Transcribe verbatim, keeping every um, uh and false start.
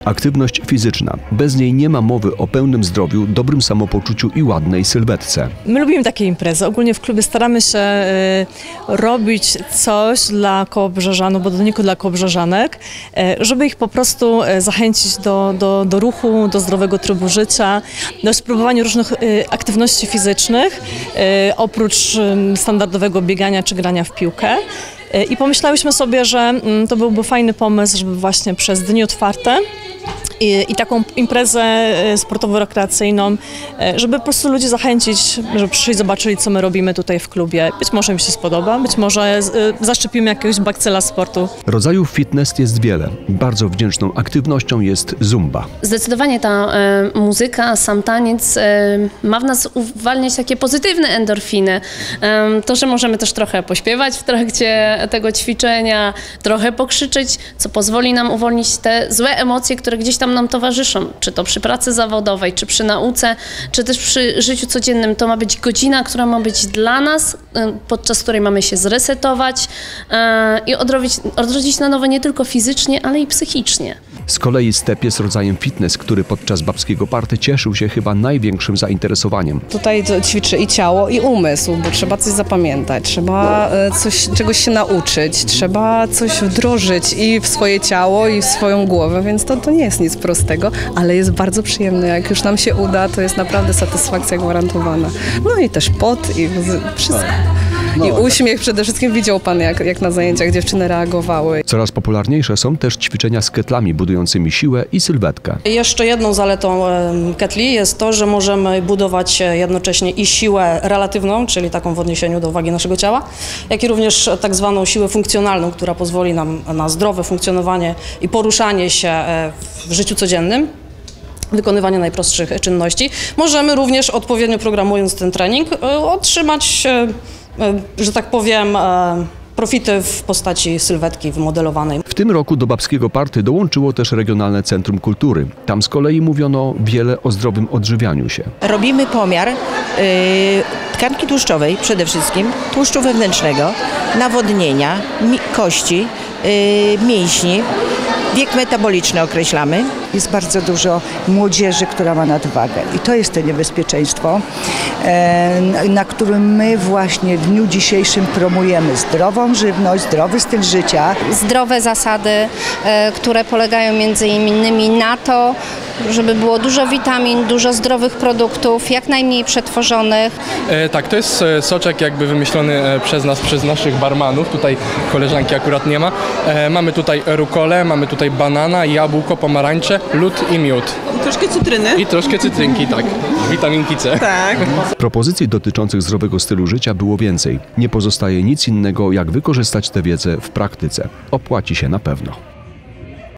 Aktywność fizyczna. Bez niej nie ma mowy o pełnym zdrowiu, dobrym samopoczuciu i ładnej sylwetce. My lubimy takie imprezy. Ogólnie w klubie staramy się y, robić coś dla kołobrzeżanów, bo to nie tylko dla kołobrzeżanek, y, żeby ich po prostu y, zachęcić do, do, do ruchu, do zdrowego trybu życia, do spróbowania różnych y, aktywności fizycznych, y, oprócz y, standardowego biegania czy grania w piłkę. I pomyślałyśmy sobie, że to byłby fajny pomysł, żeby właśnie przez dni otwarte i, i taką imprezę sportowo-rekreacyjną, żeby po prostu ludzi zachęcić, żeby przyszli, zobaczyli, co my robimy tutaj w klubie. Być może im się spodoba, być może zaszczepimy jakiegoś bakcyla sportu. Rodzajów fitness jest wiele. Bardzo wdzięczną aktywnością jest zumba. Zdecydowanie ta e, muzyka, sam taniec e, ma w nas uwalniać takie pozytywne endorfiny. E, to, że możemy też trochę pośpiewać w trakcie tego ćwiczenia, trochę pokrzyczeć, co pozwoli nam uwolnić te złe emocje, które gdzieś tam nam towarzyszą, czy to przy pracy zawodowej, czy przy nauce, czy też przy życiu codziennym. To ma być godzina, która ma być dla nas, podczas której mamy się zresetować e, i odrodzić, odrodzić na nowo nie tylko fizycznie, ale i psychicznie. Z kolei step jest rodzajem fitness, który podczas babskiego party cieszył się chyba największym zainteresowaniem. Tutaj ćwiczy i ciało, i umysł, bo trzeba coś zapamiętać, trzeba coś, czegoś się nauczyć, trzeba coś wdrożyć i w swoje ciało, i w swoją głowę, więc to, to nie jest nic prostego, ale jest bardzo przyjemne. Jak już nam się uda, to jest naprawdę satysfakcja gwarantowana. No i też pot i wszystko. I uśmiech przede wszystkim. Widział pan, jak, jak na zajęciach dziewczyny reagowały. Coraz popularniejsze są też ćwiczenia z ketlami budującymi siłę i sylwetkę. Jeszcze jedną zaletą ketli jest to, że możemy budować jednocześnie i siłę relatywną, czyli taką w odniesieniu do wagi naszego ciała, jak i również tak zwaną siłę funkcjonalną, która pozwoli nam na zdrowe funkcjonowanie i poruszanie się w życiu codziennym. Wykonywanie najprostszych czynności. Możemy również, odpowiednio programując ten trening, otrzymać, że tak powiem, profity w postaci sylwetki wymodelowanej. W tym roku do babskiego party dołączyło też Regionalne Centrum Kultury. Tam z kolei mówiono wiele o zdrowym odżywianiu się. Robimy pomiar y, tkanki tłuszczowej przede wszystkim, tłuszczu wewnętrznego, nawodnienia, mi, kości, y, mięśni. Wiek metaboliczny określamy. Jest bardzo dużo młodzieży, która ma nadwagę i to jest to niebezpieczeństwo, na którym my właśnie w dniu dzisiejszym promujemy zdrową żywność, zdrowy styl życia. Zdrowe zasady, które polegają między innymi na to, żeby było dużo witamin, dużo zdrowych produktów, jak najmniej przetworzonych. E, tak, to jest soczek jakby wymyślony przez nas, przez naszych barmanów. Tutaj koleżanki akurat nie ma. E, mamy tutaj rukolę, mamy tutaj banana, jabłko, pomarańcze, lód i miód. I troszkę cytryny. I troszkę cytrynki, tak. Witaminki C. Tak. Propozycji dotyczących zdrowego stylu życia było więcej. Nie pozostaje nic innego, jak wykorzystać tę wiedzę w praktyce. Opłaci się na pewno.